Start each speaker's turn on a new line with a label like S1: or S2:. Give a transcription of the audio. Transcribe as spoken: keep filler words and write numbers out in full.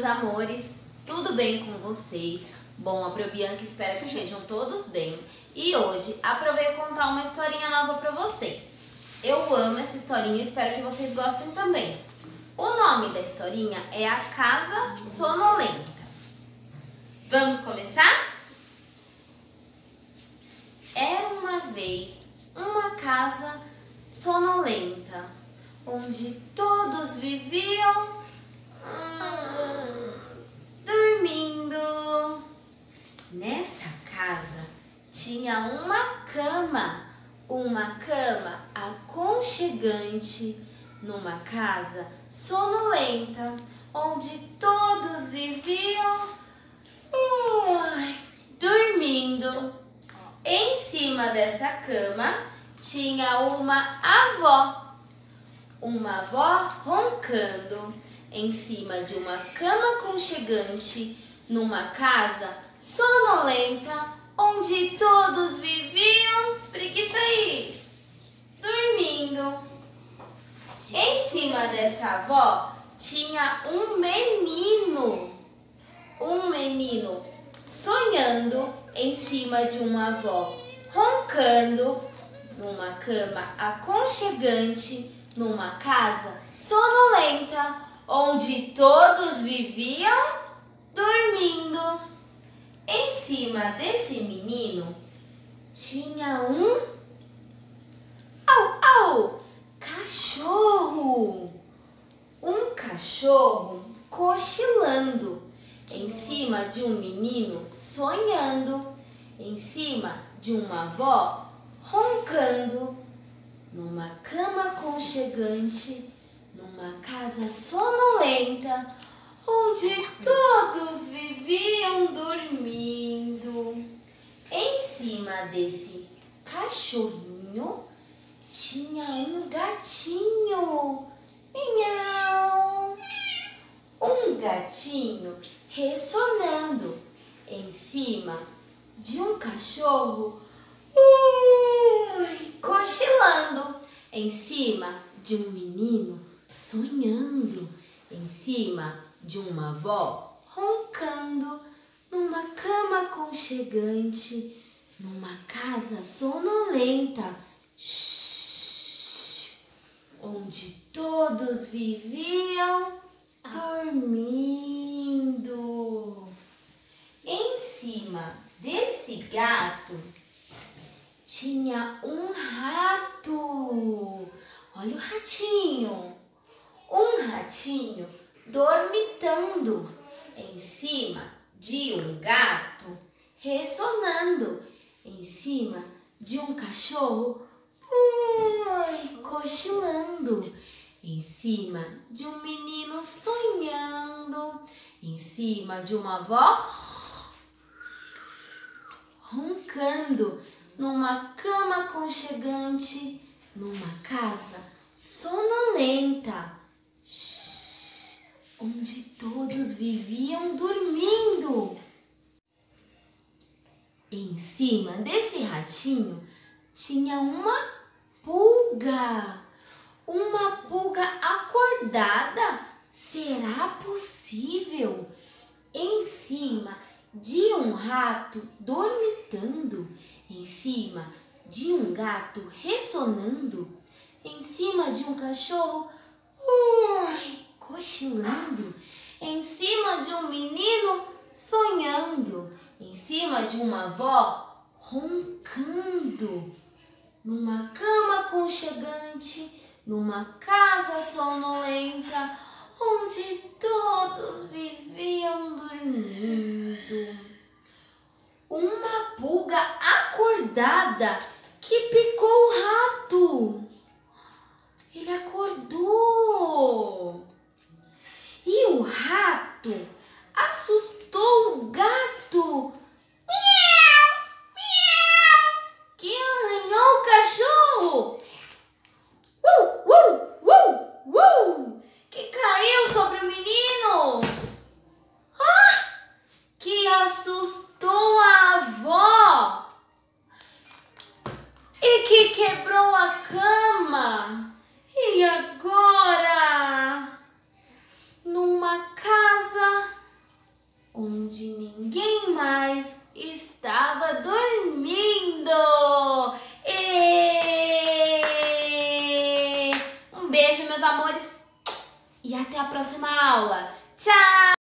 S1: amores, tudo bem com vocês? Bom, a Probianca espera que estejam todos bem. E hoje aprovei contar uma historinha nova pra vocês. Eu amo essa historinha e espero que vocês gostem também. O nome da historinha é A Casa Sonolenta. Vamos começar? Era uma vez uma casa sonolenta, onde todos viviam hum, dormindo. Nessa casa tinha uma cama, uma cama aconchegante, numa casa sonolenta, onde todos viviam uh, dormindo. Em cima dessa cama tinha uma avó, uma avó roncando, em cima de uma cama aconchegante, numa casa sonolenta, onde todos viviam, espreguiça aí, dormindo. Em cima dessa avó tinha um menino, um menino sonhando em cima de uma avó, roncando, numa cama aconchegante, numa casa sonolenta, onde todos viviam dormindo. Em cima desse menino tinha um au au cachorro, um cachorro cochilando em cima de um menino sonhando, em cima de uma avó roncando, numa cama aconchegante, numa casa sonolenta, onde todos viviam dormindo. Em cima desse cachorrinho tinha um gatinho, miau, um gatinho ressonando em cima de um cachorro, ui, cochilando em cima de um menino sonhando, em cima de uma avó roncando, numa cama aconchegante, numa casa sonolenta, shh, onde todos viviam dormindo. Em cima desse gato tinha um rato. Olha o ratinho. Um ratinho dormitando em cima de um gato, ressonando em cima de um cachorro, ui, cochilando em cima de um menino sonhando, em cima de uma avó roncando, numa cama aconchegante, numa casa sonolenta, shh, onde todos viviam dormindo. Em cima desse ratinho tinha uma pulga. Uma pulga acordada? Será possível? Em cima de um rato dormitando, em cima de um gato ressonando, em cima de um cachorro ui, cochilando, em cima de um menino sonhando, em cima de uma avó roncando, numa cama aconchegante, numa casa sonolenta, onde todos viviam dormindo. Uma pulga acordada que picou o rato. Ele acordou. E o rato assustou o gato. Miau, miau, que arranhou o cachorro. Uh, uh, uh, uh, que caiu sobre o menino. Ah, que assustou a avó. E que quebrou a cama. E agora? Numa casa estava dormindo. E... Um beijo, meus amores, e até a próxima aula. Tchau!